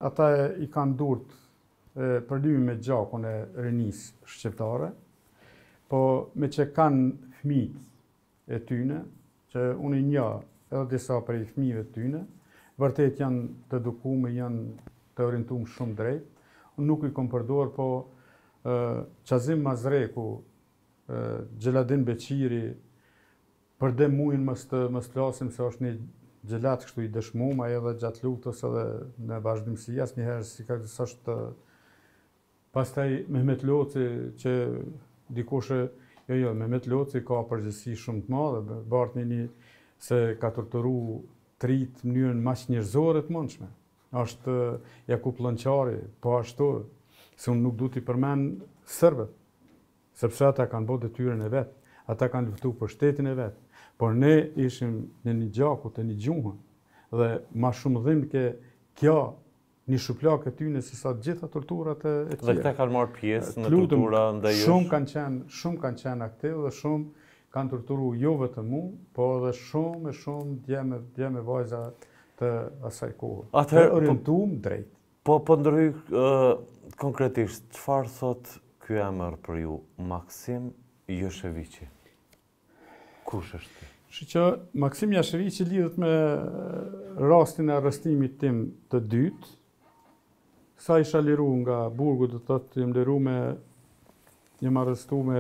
ata i kanë durt përdyrimi me gjakun e rinisë shqiptare, po me që kanë fëmijët e tyne, që unë i njoh edhe disa prej fëmijëve të tyne, vërtet janë të edukuar, janë të orientuar shumë drejt. Unë nuk i kom përdor, po Qazim Mazreku, Gjeladin Beqiri, për dhe mujnë mës të flasim se është një gjelat kështu i dëshmuar, ai edhe gjatë luftës edhe në vazhdimsi asnjëherë si ka është. Pastaj Mehmet Loci që dikush Mehmet Loci ka përgjegjësi shumë të madhe, Bartnini se ka torturuar trit në mënyrën më njerëzore të mundshme. Është Jakub Llonçari, po ashtu, se unë nuk du t'i përmend serbët, sepse ata kanë bërë detyrën e vet, ata kanë luftuar për shtetin e vet, por ne ishim në një gjaku të një gjuhë dhe ma shumë dhimbje ke kjo një shuplak e tyne se sa gjitha torturat e tjera. Dhe këta kanë marrë pjesë në tortura ndaj jush? Shumë kanë qenë aktiv dhe shumë kanë torturuar jo vetëm mu, po edhe shumë djemë vajza të asaj kohë. Të orientuar drejt. Po ndërhyj konkretisht, çfarë thot ky emër për ju, Maksim Jasheviqi? Kush është? Që Maksim Jasheviqi lidhet me rastin e arrestimit tim të dytë. Sa isha liru nga burgu, do të thotë jam liru jam arrestu me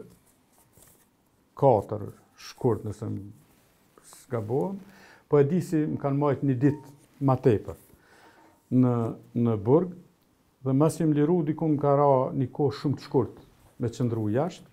4 shkurt, nëse s'gabohem, po e di si më kanë marrë një ditë ma tepër në burg, dhe mas jam liru dikun ka ra një kohë shumë të shkurt me qëndru jashtë,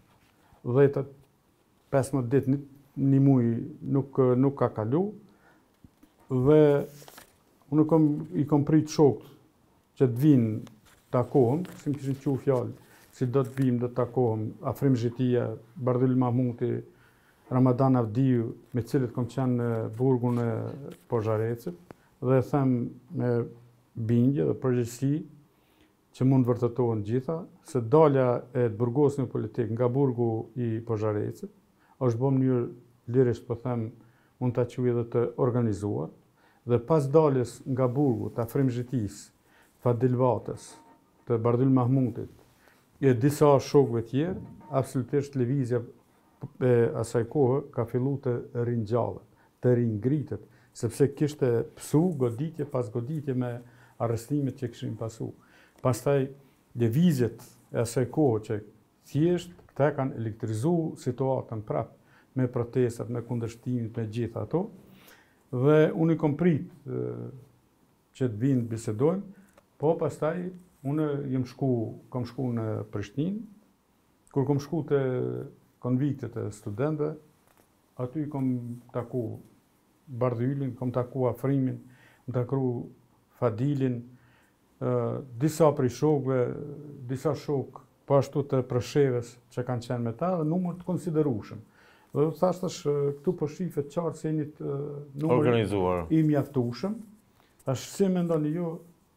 15 ditë, një muj nuk ka kalu, dhe unë i kom prit shokët që të vinë takohem, si më kishin qu fjallë, si do të vim, do të takohem, Afrim Zhitia, Bardhyl Mahmuti, Ramadan Avdiu, me cilët kom qenë në burgun e Pozharecit, dhe them me bindje dhe përgjegjësi që mund vërtetohen gjitha, se dalja e të burgosit politik nga burgu i Pozharecit, është bërë mënyrë lirisht, po them, mund ta quaj edhe të organizuar, dhe pas daljes nga burgu të Afrim Zhitis, Fadil Vatës, të Bardhyl Mahmutit, e disa shokëve tjerë, absolutisht lëvizja e asaj kohë ka fillu të ringjallët, të ringritet, sepse kishte pësu goditje pas goditje me arrestimet që kishin pasu. Pastaj lëvizjet e asaj kohë që thjesht këta kanë elektrizu situatën prapë me protestat, me kundërshtimet, me gjitha ato, dhe unë i kom prit që të vinë bisedojmë, po pastaj unë kom shku në Prishtinë, kur kom shku të konviktet e studentëve, aty kom taku Bardhylin, kom taku Afrimin, kom taku Fadilin, disa prej shokëve, disa shokë po ashtu të Prëshevës që kanë qenë me ta, dhe numër të konsiderueshëm. Dhe thashtash këtu po shifet qartë se jeni numër i mjaftueshëm, tash si mendoni ju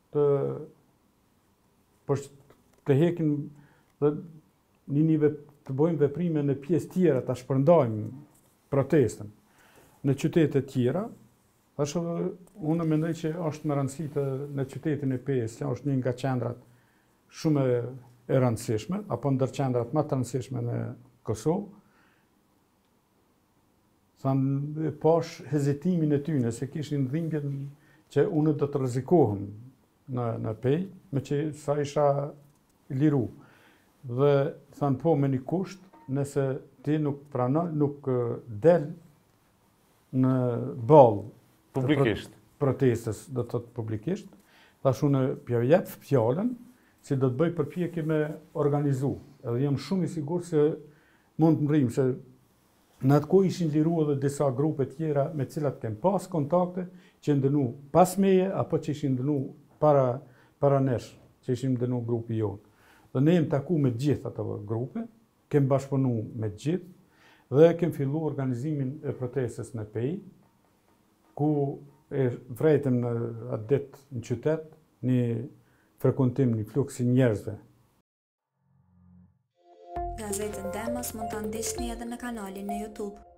të hekin dhe të bëjmë veprime në pjesë tjera, ta shpërndajmë protestën në qytete tjera, tash unë mendoj që është me rëndësi në qytetin e Pesë, që është një nga qendrat shumë e rëndësishme, apo ndër qendrat më të rëndësishme në Kosovë. Thanë pash hezitimin e tyne, se kishin dhimbjen që unë do të rrezikohem në Pej, me që sa isha liru. Dhe thanë po me një kusht, nëse ti nuk pranon, nuk del në ball protestës, do të thotë publikisht, thash unë pja jep fjalën si do të bëj përpjekje me organizu. Edhe jam shumë i sigurt se mund të mrim, se në atë kohë ishin liru edhe disa grupe tjera me cilat kem pas kontakte, që ndënu pas meje, apo që ishin ndënu para nesh, që ishin ndënu grupi jonë. Dhe ne jem taku me gjithë ato grupe, kem bashkëpunu me gjithë, dhe kem fillu organizimin e protestës në Pej, ku e vrejtëm në atë ditë në qytet, një frekuentim, një fluks i njerëzve. Gazetën Demos mund ta ndiqni edhe në kanalin në YouTube.